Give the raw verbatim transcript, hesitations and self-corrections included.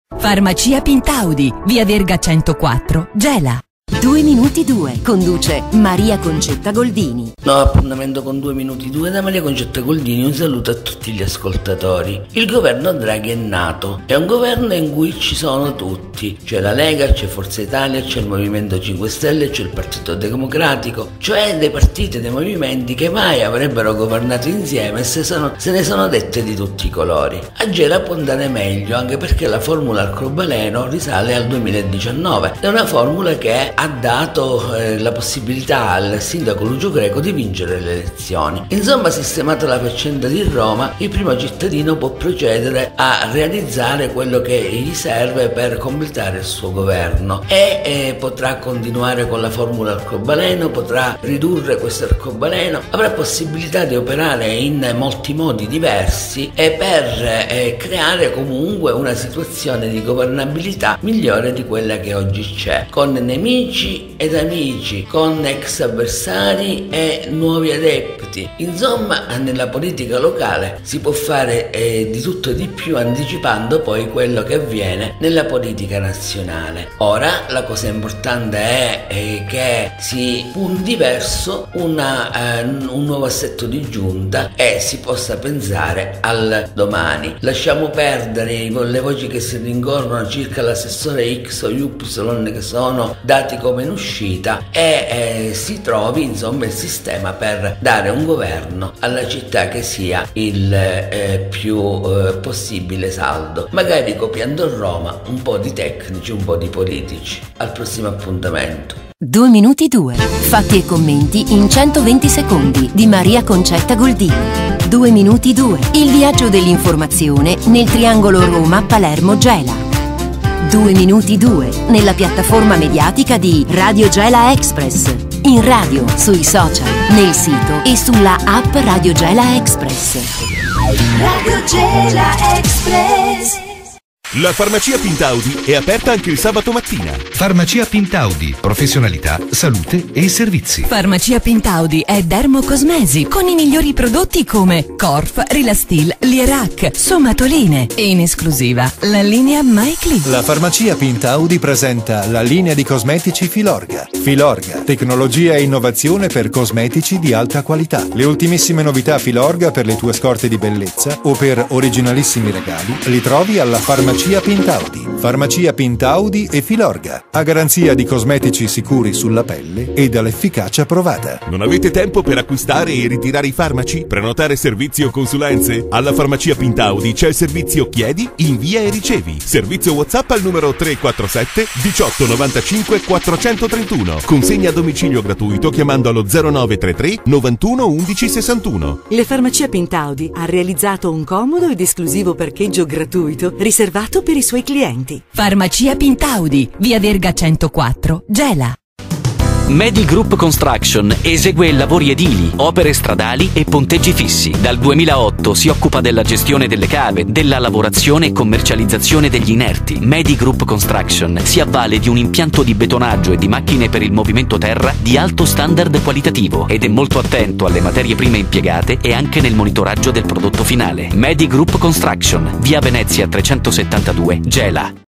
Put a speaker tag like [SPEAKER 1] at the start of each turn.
[SPEAKER 1] Farmacia Pintaudi, via Verga centoquattro, Gela.
[SPEAKER 2] Due minuti due, conduce Maria Concetta Goldini.
[SPEAKER 3] Nuovo appuntamento con Due minuti due da Maria Concetta Goldini. Un saluto a tutti gli ascoltatori. Il governo Draghi è nato, è un governo in cui ci sono tutti, c'è la Lega, c'è Forza Italia, c'è il Movimento cinque Stelle, c'è il Partito Democratico, cioè dei partiti e dei movimenti che mai avrebbero governato insieme, se, sono, se ne sono dette di tutti i colori. A Gela può andare meglio, anche perché la formula arcobaleno risale al duemiladiciannove, è una formula che ha dato eh, la possibilità al sindaco Lucio Greco di vincere le elezioni. Insomma, sistemata la faccenda di Roma, il primo cittadino può procedere a realizzare quello che gli serve per completare il suo governo e eh, potrà continuare con la formula arcobaleno, potrà ridurre questo arcobaleno, avrà possibilità di operare in molti modi diversi e per eh, creare comunque una situazione di governabilità migliore di quella che oggi c'è, con nemici ed amici, con ex avversari e nuovi adepti. Insomma, nella politica locale si può fare eh, di tutto e di più, anticipando poi quello che avviene nella politica nazionale. Ora la cosa importante è eh, che si punti verso una, eh, un nuovo assetto di giunta e si possa pensare al domani. Lasciamo perdere le voci che si rincorrono circa l'assessore X o Y che sono dati come in uscita e eh, si trovi insomma il sistema per dare un governo alla città che sia il eh, più eh, possibile saldo, magari copiando Roma un po' di tecnici, un po' di politici. Al prossimo appuntamento.
[SPEAKER 2] Due minuti due, fatti e commenti in centoventi secondi di Maria Concetta Goldini. Due minuti due, il viaggio dell'informazione nel triangolo Roma-Palermo-Gela. Due minuti due, nella piattaforma mediatica di Radio Gela Express, in radio, sui social, nel sito e sulla app Radio Gela Express.
[SPEAKER 4] Radio Gela Express.
[SPEAKER 5] La Farmacia Pintaudi è aperta anche il sabato mattina.
[SPEAKER 6] Farmacia Pintaudi, professionalità, salute e servizi.
[SPEAKER 1] Farmacia Pintaudi è dermocosmesi con i migliori prodotti come Corf, Rilastil, Lierac, Somatoline e in esclusiva la linea My Clean.
[SPEAKER 7] La Farmacia Pintaudi presenta la linea di cosmetici Filorga. Filorga, tecnologia e innovazione per cosmetici di alta qualità. Le ultimissime novità Filorga per le tue scorte di bellezza o per originalissimi regali li trovi alla Farmacia Pintaudi. Farmacia Pintaudi e Filorga, a garanzia di cosmetici sicuri sulla pelle e dall'efficacia provata.
[SPEAKER 5] Non avete tempo per acquistare e ritirare i farmaci? Prenotare servizi o consulenze? Alla Farmacia Pintaudi c'è il servizio Chiedi, invia e ricevi. Servizio WhatsApp al numero tre quattro sette diciotto novantacinque quattrocentotrentuno. Consegna a domicilio gratuito chiamando allo zero nove tre tre novantuno undici sessantuno.
[SPEAKER 8] Le Farmacia Pintaudi ha realizzato un comodo ed esclusivo parcheggio gratuito riservato per i suoi clienti.
[SPEAKER 1] Farmacia Pintaudi, via Verga centoquattro, Gela.
[SPEAKER 9] Medi Group Construction esegue lavori edili, opere stradali e ponteggi fissi. Dal duemilaotto si occupa della gestione delle cave, della lavorazione e commercializzazione degli inerti. Medi Group Construction si avvale di un impianto di betonaggio e di macchine per il movimento terra di alto standard qualitativo ed è molto attento alle materie prime impiegate e anche nel monitoraggio del prodotto finale. Medi Group Construction, via Venezia trecentosettantadue, Gela.